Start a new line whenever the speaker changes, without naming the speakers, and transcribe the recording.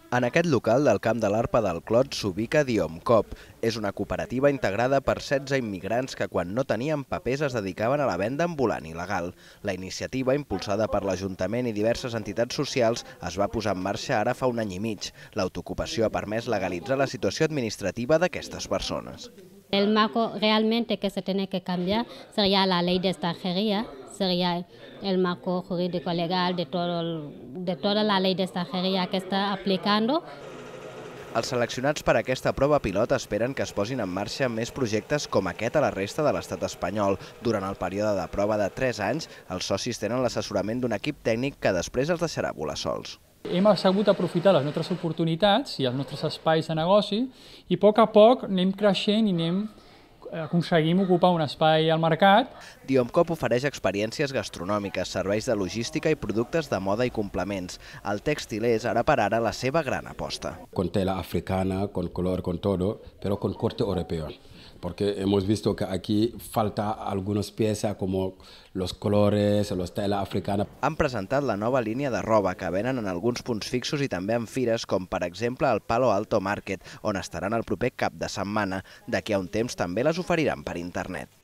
En aquest local del Camp de l'Arpa del Clot s'ubica Diomcop. És una cooperativa integrada per 16 immigrants que quan no tenien papers es dedicaven a la venda ambulant il·legal. La iniciativa, impulsada per l'Ajuntament i diverses entitats socials, es va posar en marxa ara fa un any i mig. L'autoocupació ha permès legalitzar la situació administrativa d'aquestes persones.
El marco realmente que se tiene que cambiar sería la ley de extranjería, sería el marco jurídico legal de toda la ley de extranjería que está aplicando.
Els seleccionats per a aquesta prova pilot esperen que es posin en marxa més projectes com aquest a la resta de l'estat espanyol. Durant el període de prova de 3 anys, els socis tenen l'assessorament d'un equip tècnic que després els deixarà volar sols.
Hem sabut aprofitar les nostres oportunitats i els nostres espais de negoci i a poc anem creixent i aconseguim ocupar un espai al mercat.
Diomcop ofereix experiències gastronòmiques, serveis de logística i productes de moda i complements. El tèxtil és, ara per ara, la seva gran aposta.
Con tela africana, con color, con todo, pero con corte europeo. Porque hemos visto que aquí falta algunas piezas como los colores, los telas africanas.
Han presentat la nova línia de roba que venen en alguns punts fixos i també en fires com per exemple el Palo Alto Market, on estaran el proper cap de setmana. D'aquí a un temps també les oferiran per internet.